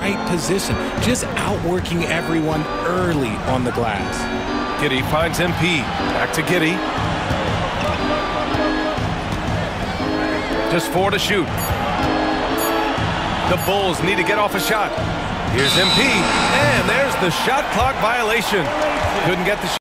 right position, just outworking everyone early on the glass. Giddey finds MP. Back to Giddey. Just 4 to shoot. The Bulls need to get off a shot. Here's MP, and there's the shot clock violation. Couldn't get the shot.